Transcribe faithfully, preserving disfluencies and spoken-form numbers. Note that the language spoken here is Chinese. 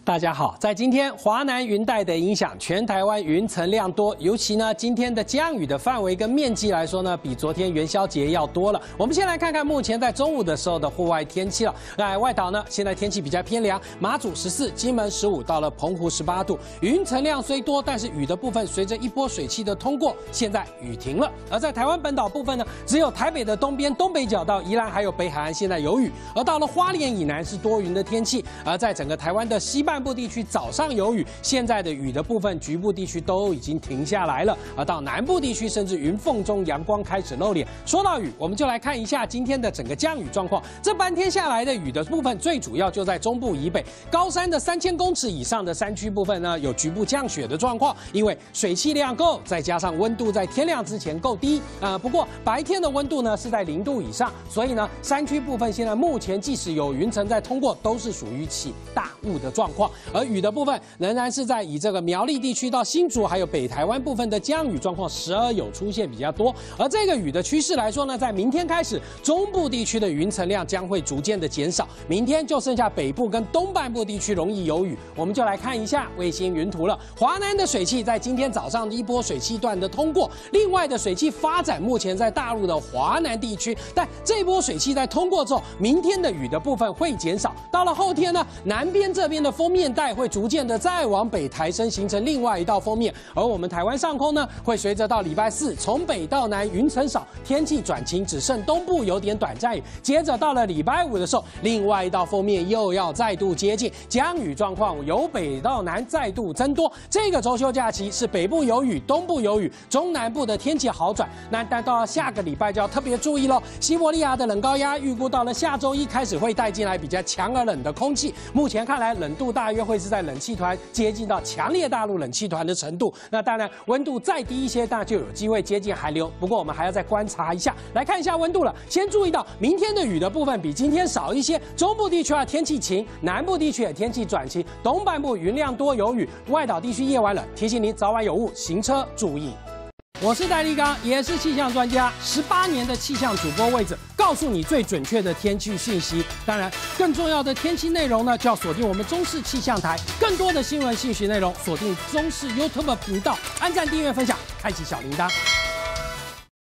大家好，在今天华南云带的影响，全台湾云层量多，尤其呢今天的降雨的范围跟面积来说呢，比昨天元宵节要多了。我们先来看看目前在中午的时候的户外天气了。在外岛呢，现在天气比较偏凉，马祖十四，金门十五，到了澎湖十八度。云层量虽多，但是雨的部分随着一波水汽的通过，现在雨停了。而在台湾本岛部分呢，只有台北的东边、东北角到宜兰还有北海岸现在有雨，而到了花莲以南是多云的天气。而在整个台湾的西半部地区早上有雨，现在的雨的部分局部地区都已经停下来了，而到南部地区甚至云缝中阳光开始露脸。说到雨，我们就来看一下今天的整个降雨状况。这半天下来的雨的部分，最主要就在中部以北高山的三千公尺以上的山区部分呢，有局部降雪的状况，因为水汽量够，再加上温度在天亮之前够低啊、呃。不过白天的温度呢是在零度以上，所以呢山区部分现在目前即使有云层在通过，都是属于起大雾的状况。而雨的部分仍然是在以这个苗栗地区到新竹还有北台湾部分的降雨状况时而有出现比较多。而这个雨的趋势来说呢，在明天开始，中部地区的云层量将会逐渐的减少，明天就剩下北部跟东半部地区容易有雨。我们就来看一下卫星云图了。华南的水汽在今天早上一波水汽段的通过，另外的水汽发展目前在大陆的华南地区，但这波水汽在通过之后，明天的雨的部分会减少。到了后天呢，南边这边的锋面带会逐渐的再往北抬升，形成另外一道锋面。而我们台湾上空呢，会随着到礼拜四从北到南云层少，天气转晴，只剩东部有点短暂雨。接着到了礼拜五的时候，另外一道锋面又要再度接近，降雨状况由北到南再度增多。这个周休假期是北部有雨，东部有雨，中南部的天气好转。那但到了下个礼拜就要特别注意喽。西伯利亚的冷高压预估到了下周一开始会带进来比较强而冷的空气，目前看来冷度大约会是在冷气团接近到强烈大陆冷气团的程度。那当然温度再低一些，那就有机会接近寒流。不过我们还要再观察一下，来看一下温度了。先注意到明天的雨的部分比今天少一些，中部地区啊天气晴，南部地区也天气转晴，东半部云量多有雨，外岛地区夜晚冷，提醒您早晚有雾，行车注意。我是戴立刚，也是气象专家，十八年的气象主播位置，告诉你最准确的天气讯息。当然，更重要的天气内容呢，就要锁定我们中视气象台。更多的新闻信息内容，锁定中视 YouTube 频道，按赞、订阅、分享，开启小铃铛。